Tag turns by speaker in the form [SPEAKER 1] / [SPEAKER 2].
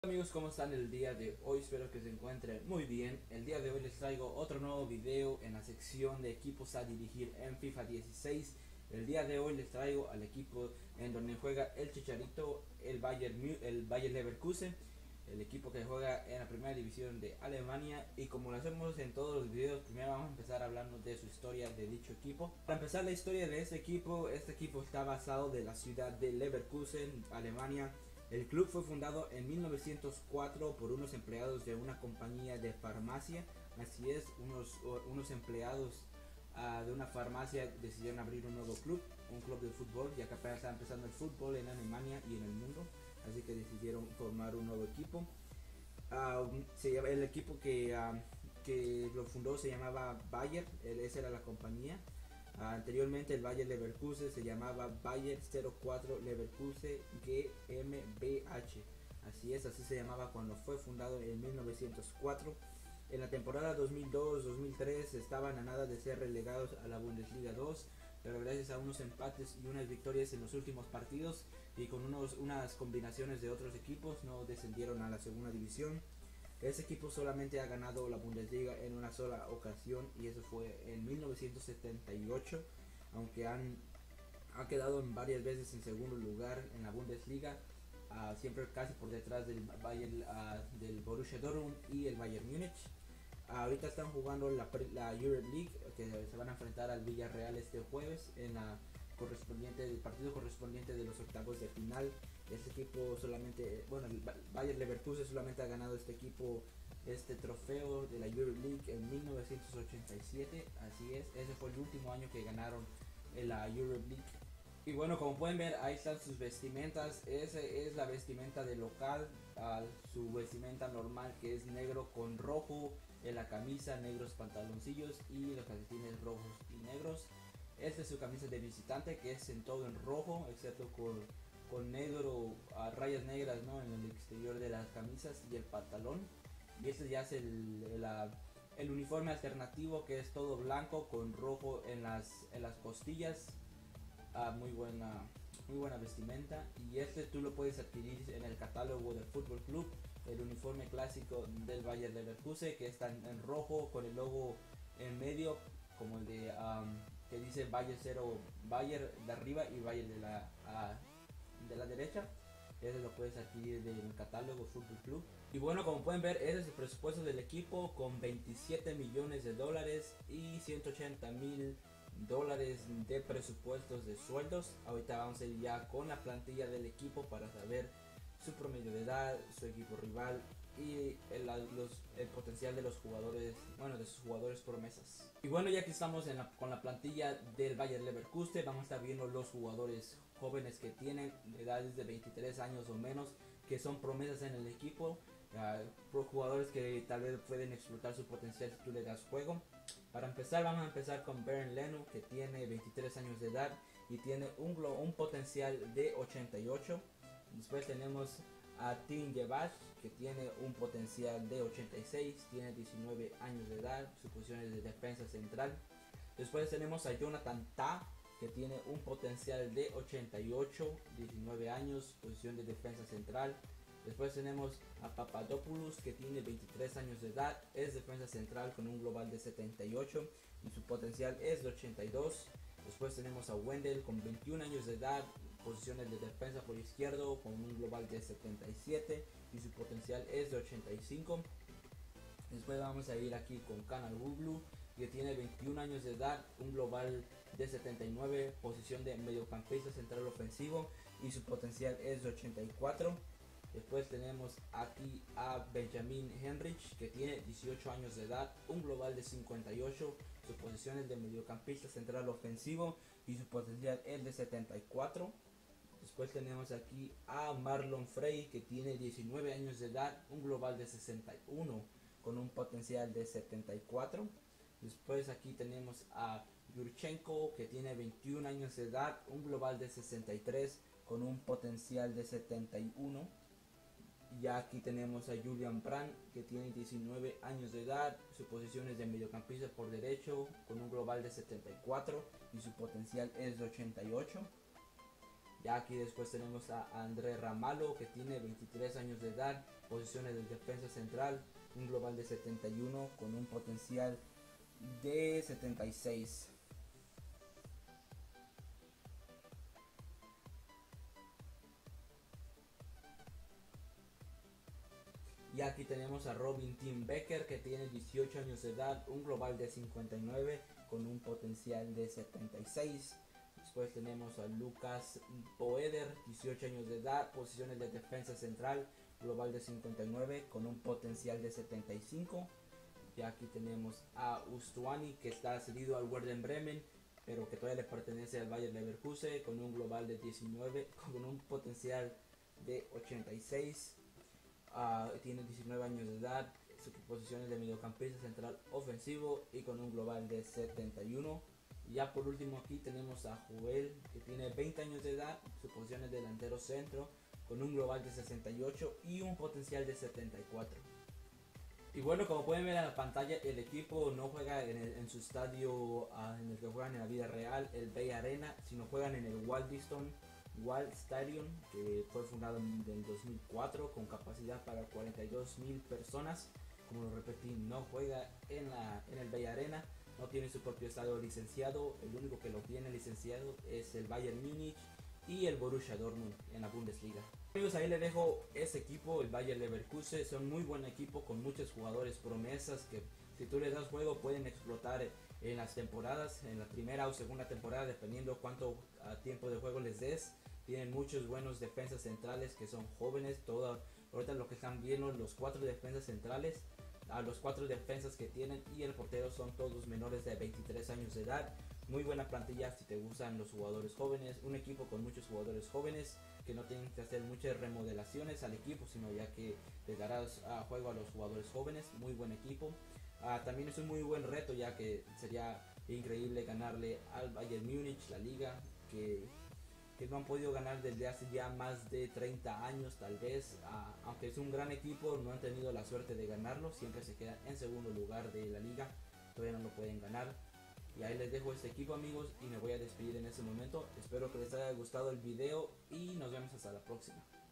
[SPEAKER 1] Amigos, ¿cómo están el día de hoy? Espero que se encuentren muy bien. El día de hoy les traigo otro nuevo video en la sección de equipos a dirigir en FIFA 16. El día de hoy les traigo al equipo en donde juega el Chicharito, el Bayer Leverkusen, el equipo que juega en la primera división de Alemania. Y como lo hacemos en todos los videos, primero vamos a empezar hablando de su historia de dicho equipo. Para empezar la historia de este equipo está basado de la ciudad de Leverkusen, Alemania. El club fue fundado en 1904 por unos empleados de una compañía de farmacia. Así es, unos empleados de una farmacia decidieron abrir un nuevo club, un club de fútbol, ya que apenas estaba empezando el fútbol en Alemania y en el mundo. Así que decidieron formar un nuevo equipo. El equipo que lo fundó se llamaba Bayer, esa era la compañía. Anteriormente el Bayer Leverkusen se llamaba Bayer 04 Leverkusen GmbH. Así se llamaba cuando fue fundado en 1904. En la temporada 2002-2003 estaban a nada de ser relegados a la Bundesliga 2, pero gracias a unos empates y unas victorias en los últimos partidos y con unas combinaciones de otros equipos no descendieron a la segunda división. Ese equipo solamente ha ganado la Bundesliga en una sola ocasión y eso fue en 1978, aunque ha quedado en varias veces en segundo lugar en la Bundesliga, siempre casi por detrás del del Borussia Dortmund y el Bayern Múnich. Ahorita están jugando la Europe League, que se van a enfrentar al Villarreal este jueves en el partido correspondiente de los octavos de final. Este equipo el Bayer Leverkusen solamente ha ganado este trofeo de la Europe League en 1987. Así es, ese fue el último año que ganaron en la Europe League. Y bueno, como pueden ver, ahí están sus vestimentas. Esa es la vestimenta del local, su vestimenta normal, que es negro con rojo en la camisa, negros pantaloncillos y los calcetines rojos y negros. Esta es su camisa de visitante, que es en todo en rojo, excepto con negro, rayas negras, ¿no?, en el exterior de las camisas y el pantalón. Y este ya es el uniforme alternativo, que es todo blanco con rojo en las costillas. Muy buena vestimenta. Y este tú lo puedes adquirir en el catálogo del Fútbol Club, el uniforme clásico del Bayer Leverkusen, que está en rojo con el logo en medio, como el de que dice Bayer 0, Bayer de arriba y Bayer de la derecha. Ese lo puedes adquirir del catálogo Fútbol Club. Y bueno, como pueden ver, ese es el presupuesto del equipo, con 27 millones de dólares y 180 mil dólares de presupuestos de sueldos. Ahorita vamos a ir ya con la plantilla del equipo para saber su promedio de edad, su equipo rival y el potencial de los jugadores, de sus jugadores promesas. Y bueno, ya que estamos con la plantilla del Bayer Leverkusen, vamos a estar viendo los jugadores jóvenes que tienen edades de 23 años o menos, que son promesas en el equipo, jugadores que tal vez pueden explotar su potencial si tú le das juego. Para empezar, vamos a empezar con Bernd Leno, que tiene 23 años de edad y tiene un potencial de 88. Después tenemos a Tim Jebash, que tiene un potencial de 86, tiene 19 años de edad, su posición es de defensa central. Después tenemos a Jonathan Tah, que tiene un potencial de 88, 19 años, posición de defensa central. Después tenemos a Papadopoulos, que tiene 23 años de edad, es defensa central con un global de 78 y su potencial es de 82. Después tenemos a Wendell con 21 años de edad, posiciones de defensa por izquierdo con un global de 77 y su potencial es de 85. Después vamos a ir aquí con Kanaloglu, que tiene 21 años de edad, un global de 79, posición de mediocampista central ofensivo y su potencial es de 84. Después tenemos aquí a Benjamin Henrich, que tiene 18 años de edad, un global de 58, su posición es de mediocampista central ofensivo y su potencial es de 74. Después tenemos aquí a Marlon Frey, que tiene 19 años de edad, un global de 61 con un potencial de 74. Después aquí tenemos a Yurchenko, que tiene 21 años de edad, un global de 63 con un potencial de 71. Ya aquí tenemos a Julian Brandt, que tiene 19 años de edad, su posición es de mediocampista por derecho con un global de 74 y su potencial es de 88. Ya aquí después tenemos a André Ramalho, que tiene 23 años de edad Posiciones de defensa central, un global de 71 con un potencial de 76. Y aquí tenemos a Robin Tim Becker, que tiene 18 años de edad, un global de 59 con un potencial de 76. Después tenemos a Lucas Boeder, 18 años de edad, posiciones de defensa central, global de 59 con un potencial de 75. Y aquí tenemos a Ustuani, que está cedido al Werder Bremen, pero que todavía le pertenece al Bayer Leverkusen, con un global de 19 con un potencial de 86. Tiene 19 años de edad, su posición es de mediocampista central ofensivo y con un global de 71. Y ya por último aquí tenemos a Joel, que tiene 20 años de edad, su posición es delantero centro con un global de 68 y un potencial de 74. Y bueno, como pueden ver en la pantalla, el equipo no juega en su estadio en el que juegan en la vida real, el Bay Arena, sino juegan en el Wald Stadium, que fue fundado en el 2004 con capacidad para 42.000 personas. Como lo repetí, no juega en el Bay Arena, no tiene su propio estadio licenciado, el único que lo tiene licenciado es el Bayern Múnich y el Borussia Dortmund en la Bundesliga. Amigos, ahí les dejo ese equipo, el Bayer Leverkusen. Son muy buen equipo con muchos jugadores promesas que si tú les das juego pueden explotar en las temporadas, en la primera o segunda temporada, dependiendo cuánto tiempo de juego les des. Tienen muchos buenos defensas centrales que son jóvenes. Ahorita lo que están viendo, los 4 defensas centrales, los 4 defensas que tienen y el portero son todos menores de 23 años de edad. Muy buena plantilla si te gustan los jugadores jóvenes, un equipo con muchos jugadores jóvenes que no tienen que hacer muchas remodelaciones al equipo, sino ya que les darás juego a los jugadores jóvenes. Muy buen equipo. También es un muy buen reto, ya que sería increíble ganarle al Bayern Múnich la liga, que no han podido ganar desde hace ya más de 30 años tal vez. Aunque es un gran equipo, no han tenido la suerte de ganarlo, siempre se quedan en segundo lugar de la liga, todavía no lo pueden ganar. Y ahí les dejo este equipo, amigos, y me voy a despedir en este momento. Espero que les haya gustado el video y nos vemos hasta la próxima.